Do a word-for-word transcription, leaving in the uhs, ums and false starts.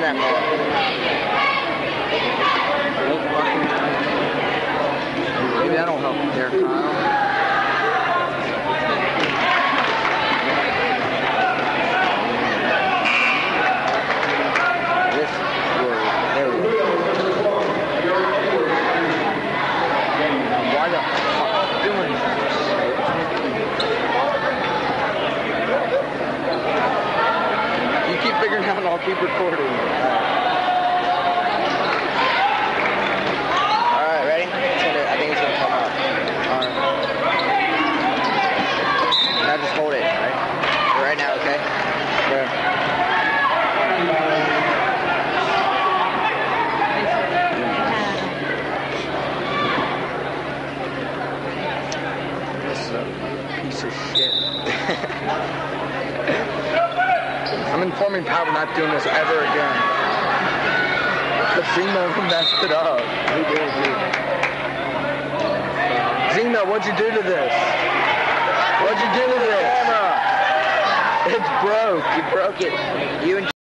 that more. Maybe that'll help there, Kyle. This word, there we go. Why the fuck doing this? You keep figuring out and I'll keep recording. Alright, ready? It's gonna, I think it's gonna come up. Alright. Now just hold it, right? Right now, okay? Where? This is a piece of shit. I'm informing Pat we're not doing this ever again. But Zima messed it up. Who did it? Zima, what'd you do to this? What'd you do to this? Camera! It's broke. You broke it. You and